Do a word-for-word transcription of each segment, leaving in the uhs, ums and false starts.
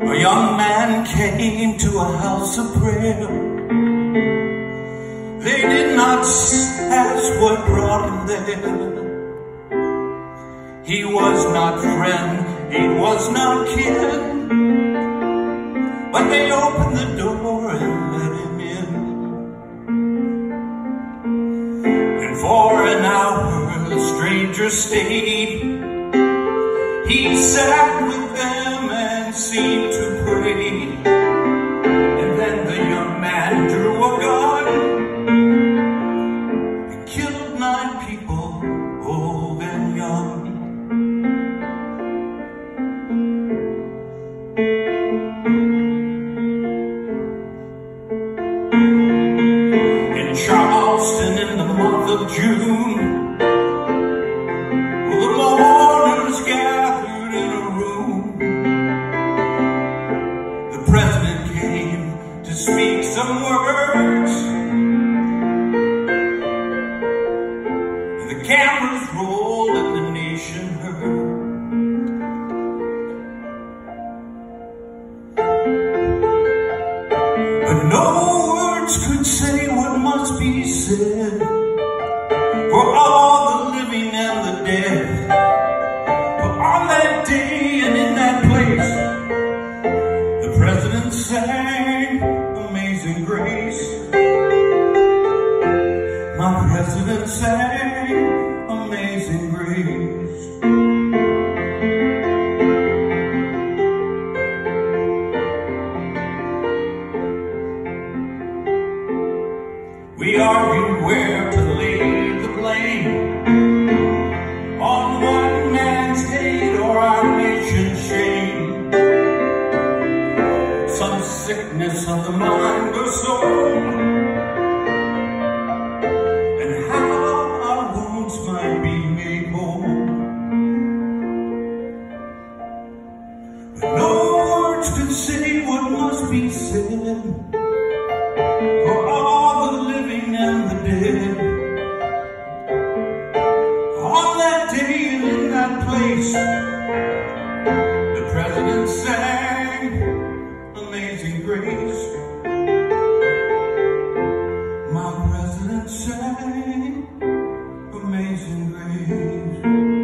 A young man came to a house of prayer. They did not ask what brought him there. He was not friend, he was not kin, but they opened the door and let him in. And for an hour the stranger stayed. He sat with them and seemed to pray. And then the young man drew a gun and killed nine people, old and young. In Charleston in the month of June, the mourners gathered in a room. The president came to speak some words, and the cameras rolled and the nation heard. But no words could say what must be said for all the living and the dead. For on that day and in that place, the president sang Amazing Grace. My president sang Amazing Grace. We argued where to lay the blame, on one man's hate or our nation's shame. Some sickness of the mind or soul, and how our wounds might be made whole. But no words could say what must be said for all the living and the dead. On that day and in that place, the president sang Amazing Grace. My president sang Amazing Grace.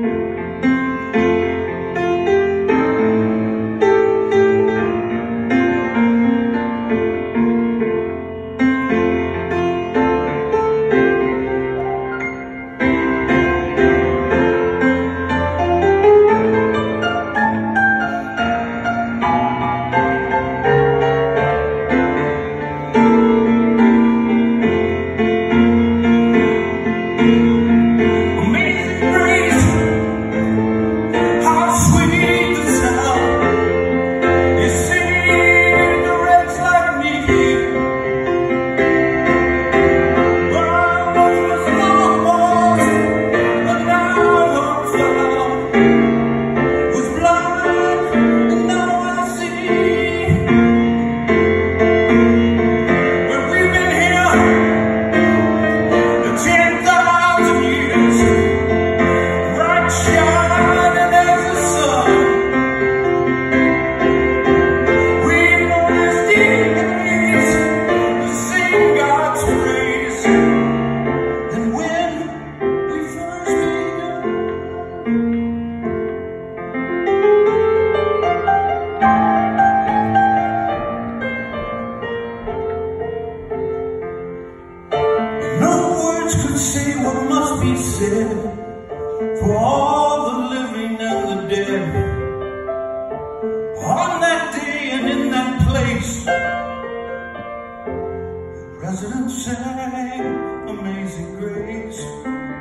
Could say what must be said for all the living and the dead. On that day and in that place, the president sang Amazing Grace.